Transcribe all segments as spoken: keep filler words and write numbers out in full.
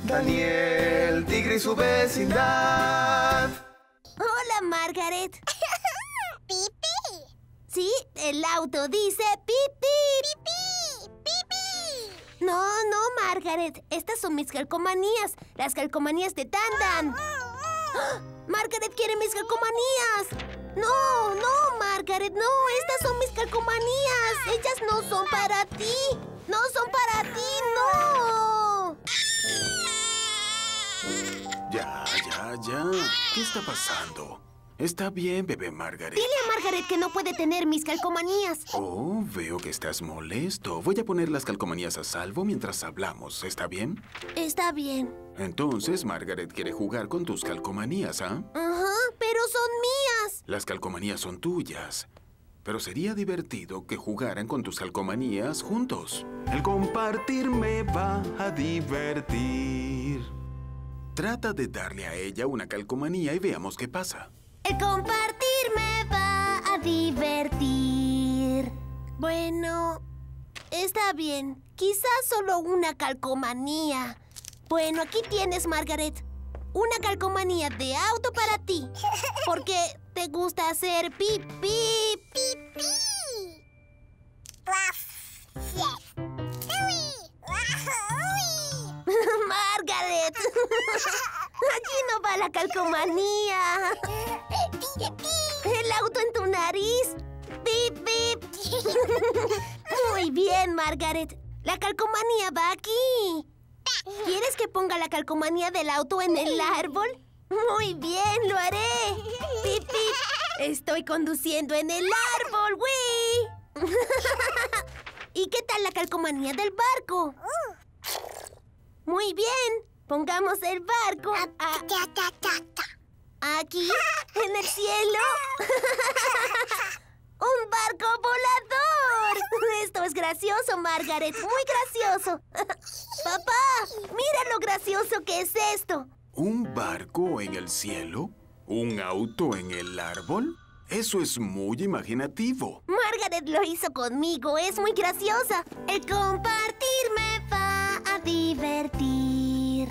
Daniel, Tigre y su vecindad. Hola, Margaret. ¡Pipí! Sí, el auto dice pipí. ¡Pipí! ¡Pipí! No, no, Margaret. Estas son mis calcomanías. Las calcomanías de Tandan. ¡Ah! Margaret quiere mis calcomanías. No, no, Margaret, no. Estas son mis calcomanías. Ellas no son para ti. No son para ti, no. Ya, ya, ya. ¿Qué está pasando? Está bien, bebé Margaret. Dile a Margaret que no puede tener mis calcomanías. Oh, veo que estás molesto. Voy a poner las calcomanías a salvo mientras hablamos. ¿Está bien? Está bien. Entonces, Margaret quiere jugar con tus calcomanías, ¿ah? Ajá, pero son mías. Las calcomanías son tuyas. Pero sería divertido que jugaran con tus calcomanías juntos. El compartir me va a divertir. Trata de darle a ella una calcomanía y veamos qué pasa. El compartir me va a divertir. Bueno, está bien. Quizás solo una calcomanía. Bueno, aquí tienes, Margaret. Una calcomanía de auto para ti. Porque te gusta hacer pipí. ¡Pipí! Margaret. Aquí no va la calcomanía. El auto en tu nariz. Bip, bip. Muy bien, Margaret. La calcomanía va aquí. ¿Quieres que ponga la calcomanía del auto en el árbol? Muy bien, lo haré. Bip, bip. Estoy conduciendo en el árbol, ¡wii! ¿Y qué tal la calcomanía del barco? Muy bien. Pongamos el barco a... aquí, en el cielo. ¡Un barco volador! Esto es gracioso, Margaret. Muy gracioso. Papá, mira lo gracioso que es esto. ¿Un barco en el cielo? ¿Un auto en el árbol? Eso es muy imaginativo. Margaret lo hizo conmigo. Es muy graciosa. El compartir me va a divertir.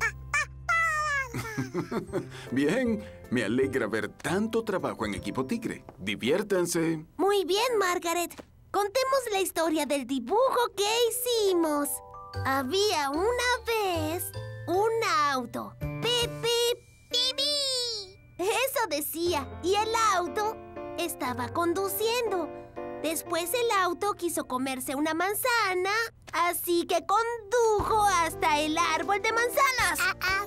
Bien, me alegra ver tanto trabajo en Equipo Tigre. Diviértanse. Muy bien, Margaret. Contemos la historia del dibujo que hicimos. Había una vez un auto. ¡Pip, pip! ¡Pipi! Eso decía. Y el auto estaba conduciendo. Después el auto quiso comerse una manzana, así que condujo hasta el árbol de manzanas.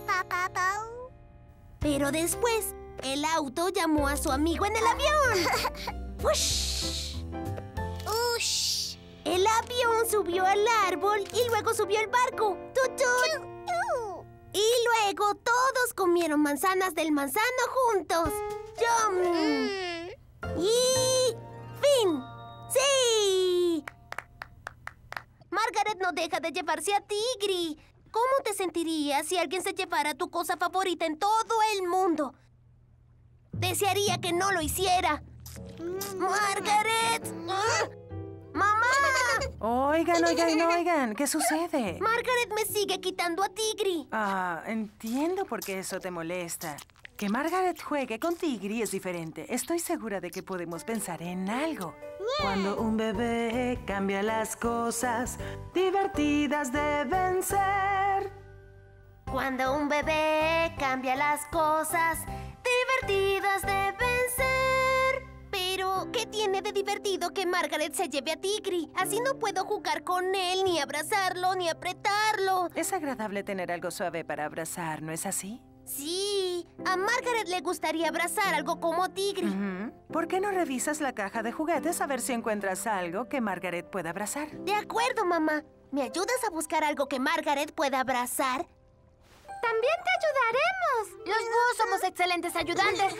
Pero después, el auto llamó a su amigo en el avión. ¡Ush! ¡Ush! El avión subió al árbol y luego subió el barco. ¡Tutut! Y luego todos comieron manzanas del manzano juntos. ¡Yum! Mm. Y... ¡fin! ¡Sí! Margaret no deja de llevarse a Tigre. ¿Cómo te sentirías si alguien se llevara tu cosa favorita en todo el mundo? Desearía que no lo hiciera. ¡Margaret! ¡Mamá! Oigan, oigan, oigan, ¿qué sucede? Margaret me sigue quitando a Tigre. Ah, entiendo por qué eso te molesta. Que Margaret juegue con Tigre es diferente. Estoy segura de que podemos pensar en algo. Cuando un bebé cambia las cosas, divertidas deben ser. Cuando un bebé cambia las cosas, divertidas deben ser. Pero, ¿qué tiene de divertido que Margaret se lleve a Tigre? Así no puedo jugar con él, ni abrazarlo, ni apretarlo. Es agradable tener algo suave para abrazar, ¿no es así? Sí, a Margaret le gustaría abrazar algo como Tigre. Uh-huh. ¿Por qué no revisas la caja de juguetes a ver si encuentras algo que Margaret pueda abrazar? De acuerdo, mamá. ¿Me ayudas a buscar algo que Margaret pueda abrazar? También te ayudaremos. Los búhos somos excelentes ayudantes.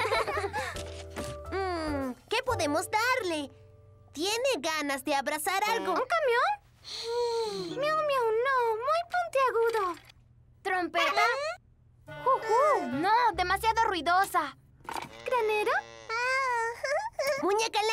mm, ¿Qué podemos darle? ¿Tiene ganas de abrazar algo? ¿Un camión? Miau, miau, no. Muy puntiagudo. ¿Trompeta? Juju, no, demasiado ruidosa. ¿Granero? ¡Muñeca en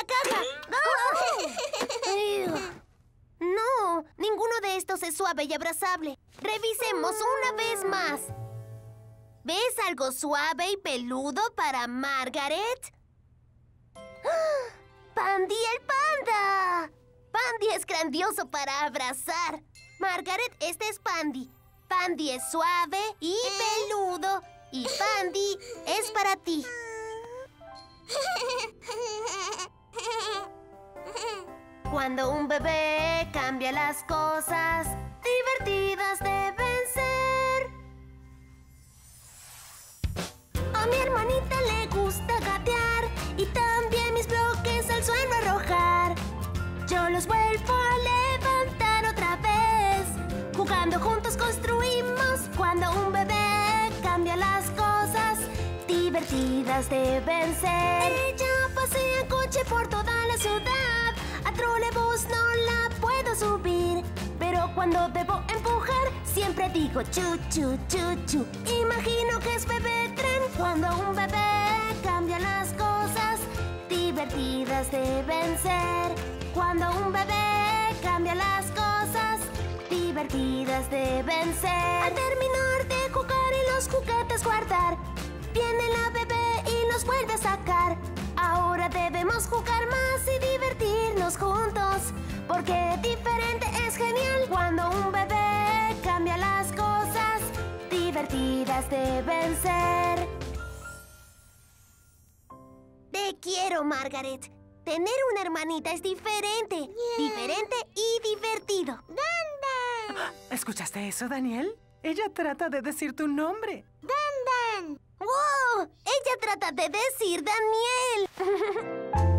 la caja! ¡Oh! No, ninguno de estos es suave y abrazable. Revisemos una vez más. ¿Ves algo suave y peludo para Margaret? ¡Ah! ¡Pandy el panda! Pandy es grandioso para abrazar. Margaret, este es Pandy. Pandy es suave y peludo. Y Pandy es para ti. Cuando un bebé cambia las cosas, divertidas deben ser. A mi hermanita le gusta gatear y también mis bloques al suelo arrojar. Yo los vuelvo a levantar otra vez. Jugando juntos construimos. Cuando un bebé cambia las cosas, divertidas deben ser. Ella pasea en coche por toda la ciudad. A trolebús no la puedo subir, pero cuando debo empujar siempre digo chu, chu, chu, chu. Imagino que es bebé tren. Cuando un bebé cambia las cosas, divertidas deben ser. Cuando un bebé cambia las cosas, divertidas deben ser. Al terminar de jugar y los juguetes guardar, viene la bebé y los vuelve a sacar. Ahora debemos jugar más y divertirnos juntos, porque diferente es genial. Cuando un bebé cambia las cosas, divertidas deben ser. Te quiero, Margaret. Tener una hermanita es diferente. Yeah. Diferente y divertido. Dan, Dan. ¿Escuchaste eso, Daniel? Ella trata de decir tu nombre. Dan, Dan. ¡Wow! Ella trata de decir Daniel.